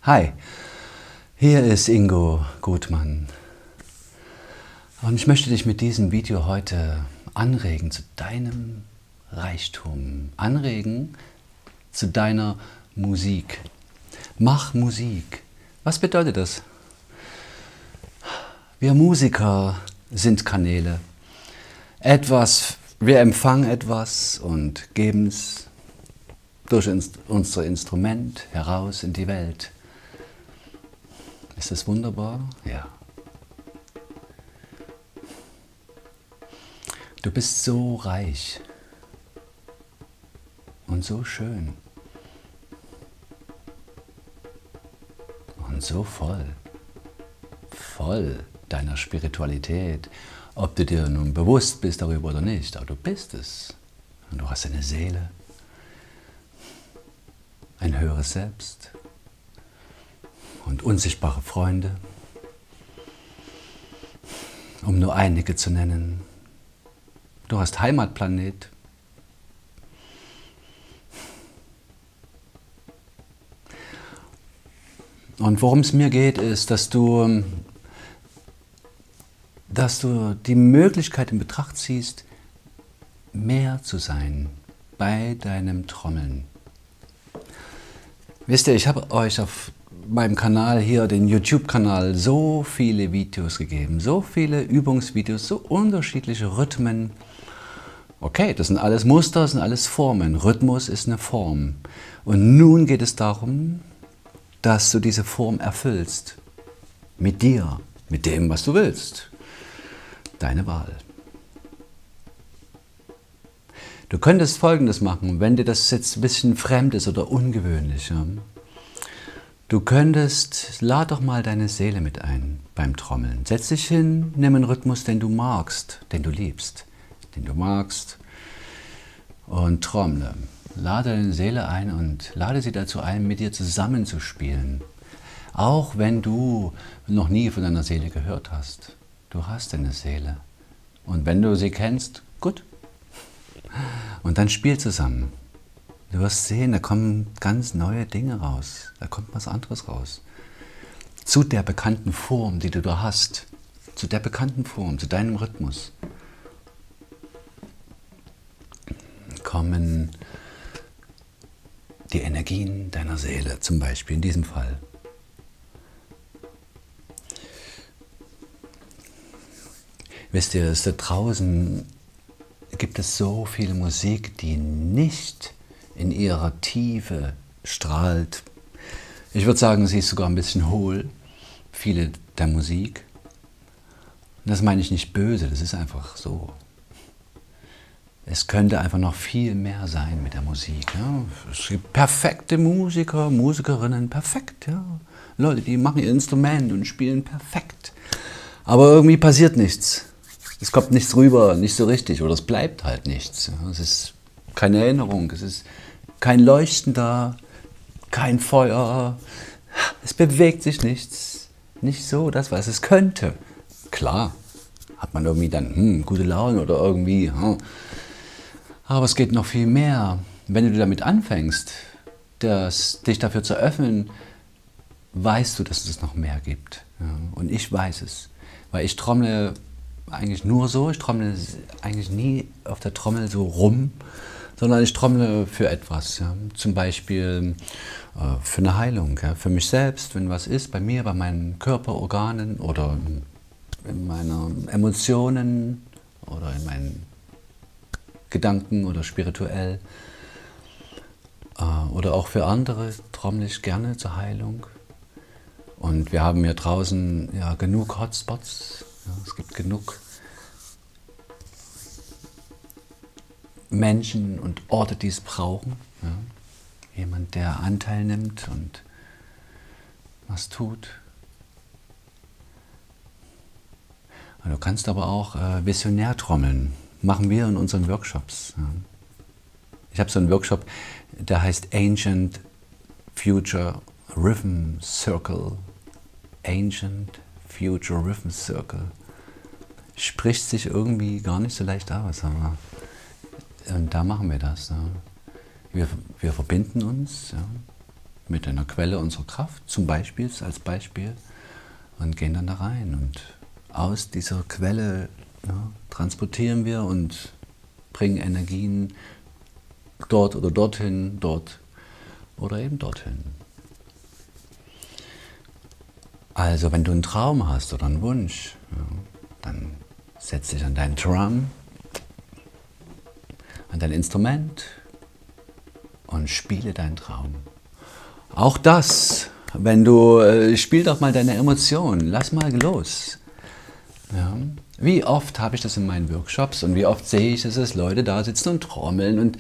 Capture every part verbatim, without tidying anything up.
Hi, hier ist Ingo Gutmann und ich möchte dich mit diesem Video heute anregen zu deinem Reichtum, anregen zu deiner Musik. Mach Musik. Was bedeutet das? Wir Musiker sind Kanäle. Etwas, wir empfangen etwas und geben es durch unser Instrument heraus in die Welt. Ist das wunderbar? Ja. Du bist so reich und so schön und so voll, voll deiner Spiritualität, ob du dir nun bewusst bist darüber oder nicht, aber du bist es. Und du hast eine Seele, ein höheres Selbst und unsichtbare Freunde, um nur einige zu nennen. Du hast Heimatplanet. Und worum es mir geht, ist, dass du, dass du die Möglichkeit in Betracht ziehst, mehr zu sein bei deinem Trommeln. Wisst ihr, ich habe euch auf meinem Kanal hier, den YouTube-Kanal, so viele Videos gegeben, so viele Übungsvideos, so unterschiedliche Rhythmen. Okay, das sind alles Muster, das sind alles Formen. Rhythmus ist eine Form. Und nun geht es darum, dass du diese Form erfüllst. Mit dir, mit dem, was du willst. Deine Wahl. Du könntest Folgendes machen, wenn dir das jetzt ein bisschen fremd ist oder ungewöhnlich. Ja? Du könntest, lad doch mal deine Seele mit ein beim Trommeln. Setz dich hin, nimm einen Rhythmus, den du magst, den du liebst, den du magst und trommle. Lade deine Seele ein und lade sie dazu ein, mit dir zusammenzuspielen. Auch wenn du noch nie von deiner Seele gehört hast. Du hast eine Seele. Und wenn du sie kennst, gut. Und dann spiel zusammen. Du wirst sehen, da kommen ganz neue Dinge raus. Da kommt was anderes raus. Zu der bekannten Form, die du da hast. Zu der bekannten Form, zu deinem Rhythmus. Kommen die Energien deiner Seele, zum Beispiel in diesem Fall. Wisst ihr, es da draußen gibt es so viel Musik, die nicht in ihrer Tiefe strahlt. Ich würde sagen, sie ist sogar ein bisschen hohl, viele der Musik. Und das meine ich nicht böse, das ist einfach so. Es könnte einfach noch viel mehr sein mit der Musik. Ja. Es gibt perfekte Musiker, Musikerinnen, perfekt. Ja. Leute, die machen ihr Instrument und spielen perfekt. Aber irgendwie passiert nichts. Es kommt nichts rüber, nicht so richtig, oder es bleibt halt nichts. Ja. Es ist keine Erinnerung, es ist kein Leuchten da, kein Feuer. Es bewegt sich nichts. Nicht so das, was es könnte. Klar, hat man irgendwie dann hm, gute Laune oder irgendwie... Hm. Aber es geht noch viel mehr. Wenn du damit anfängst, das, dich dafür zu öffnen, weißt du, dass es noch mehr gibt. Ja, und ich weiß es. Weil ich trommle eigentlich nur so, ich trommle eigentlich nie auf der Trommel so rum, sondern ich trommle für etwas. Ja. Zum Beispiel äh, für eine Heilung, ja, für mich selbst, wenn was ist, bei mir, bei meinen Körperorganen oder in meinen Emotionen oder in meinen Gedanken oder spirituell äh, oder auch für andere trommle ich gerne zur Heilung. Und wir haben hier draußen ja, genug Hotspots, ja, es gibt genug Menschen und Orte, die es brauchen. Ja. Jemand, der Anteil nimmt und was tut. Und du kannst aber auch äh, visionär trommeln. Machen wir in unseren Workshops. Ja. Ich habe so einen Workshop, der heißt Ancient Future Rhythm Circle. Ancient Future Rhythm Circle. Spricht sich irgendwie gar nicht so leicht aus, aber und da machen wir das. Ja. Wir, wir verbinden uns, ja, mit einer Quelle unserer Kraft, zum Beispiel, als Beispiel, und gehen dann da rein. Und aus dieser Quelle, ja, transportieren wir und bringen Energien dort oder dorthin, dort oder eben dorthin. Also wenn du einen Traum hast oder einen Wunsch, ja, dann setz dich an dein Drum, an dein Instrument und spiele deinen Traum. Auch das, wenn du, äh, spiel doch mal deine Emotionen, lass mal los. Ja. Wie oft habe ich das in meinen Workshops und wie oft sehe ich, dass es Leute da sitzen und trommeln und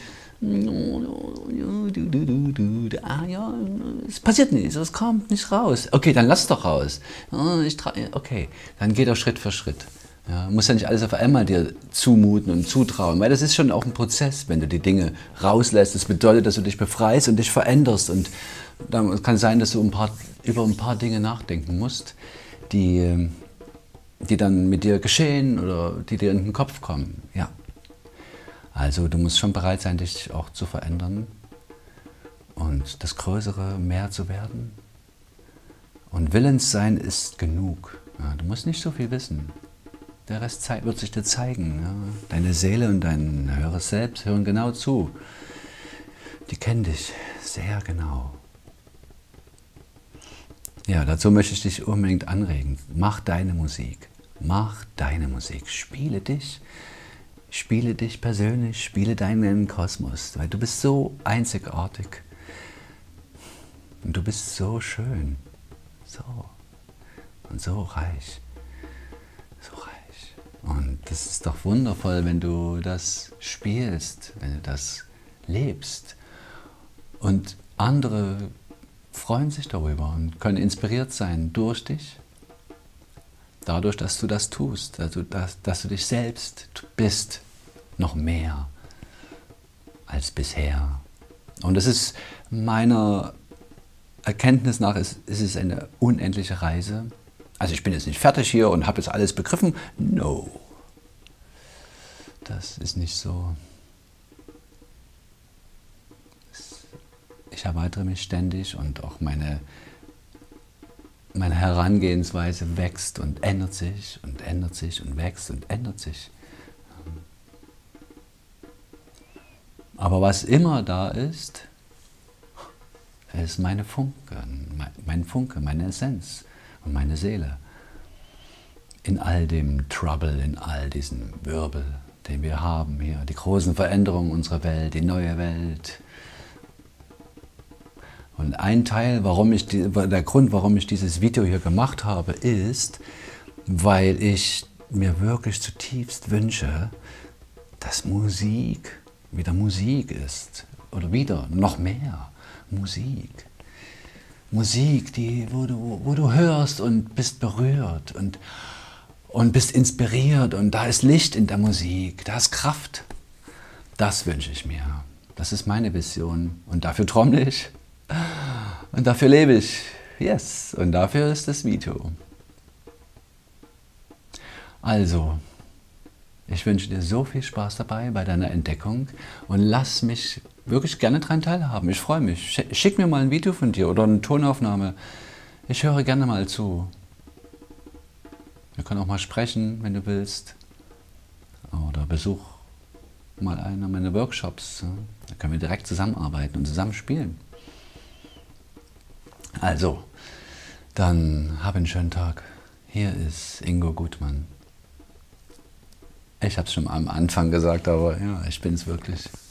ah ja, es passiert nichts, es kommt nicht raus. Okay, dann lass es doch raus. Okay, dann geh doch Schritt für Schritt. Ja, musst ja nicht alles auf einmal dir zumuten und zutrauen, weil das ist schon auch ein Prozess, wenn du die Dinge rauslässt. Das bedeutet, dass du dich befreist und dich veränderst. Und dann kann sein, dass du ein paar, über ein paar Dinge nachdenken musst, die, die dann mit dir geschehen oder die dir in den Kopf kommen. Ja. Also du musst schon bereit sein, dich auch zu verändern und das Größere mehr zu werden. Und willens sein ist genug. Ja, du musst nicht so viel wissen. Der Rest wird sich dir zeigen. Ja. Deine Seele und dein höheres Selbst hören genau zu. Die kennen dich sehr genau. Ja, dazu möchte ich dich unbedingt anregen. Mach deine Musik. Mach deine Musik. Spiele dich. Spiele dich persönlich, spiele deinen Kosmos, weil du bist so einzigartig und du bist so schön, so und so reich, so reich. Und das ist doch wundervoll, wenn du das spielst, wenn du das lebst. Und andere freuen sich darüber und können inspiriert sein durch dich. Dadurch, dass du das tust, also dass, dass du dich selbst bist, noch mehr als bisher. Und es ist meiner Erkenntnis nach, ist, ist es eine unendliche Reise. Also ich bin jetzt nicht fertig hier und habe jetzt alles begriffen. No, das ist nicht so. Ich erweitere mich ständig und auch meine Meine Herangehensweise wächst und ändert sich und ändert sich und wächst und ändert sich. Aber was immer da ist, ist meine Funke, mein Funke, meine Essenz und meine Seele. In all dem Trouble, in all diesem Wirbel, den wir haben hier, die großen Veränderungen unserer Welt, die neue Welt. Und ein Teil, warum ich die, der Grund, warum ich dieses Video hier gemacht habe, ist, weil ich mir wirklich zutiefst wünsche, dass Musik wieder Musik ist. Oder wieder, noch mehr Musik. Musik, die, wo, du, wo du hörst und bist berührt und, und bist inspiriert und da ist Licht in der Musik, da ist Kraft. Das wünsche ich mir. Das ist meine Vision und dafür trommle ich. Und dafür lebe ich. Yes. Und dafür ist das Video. Also, ich wünsche dir so viel Spaß dabei bei deiner Entdeckung und lass mich wirklich gerne daran teilhaben. Ich freue mich. Schick mir mal ein Video von dir oder eine Tonaufnahme. Ich höre gerne mal zu. Wir können auch mal sprechen, wenn du willst. Oder besuch mal einer meiner Workshops. Da können wir direkt zusammenarbeiten und zusammen spielen. Also, dann hab einen schönen Tag. Hier ist Ingo Gutmann. Ich habe es schon am Anfang gesagt, aber ja, ich bin es wirklich.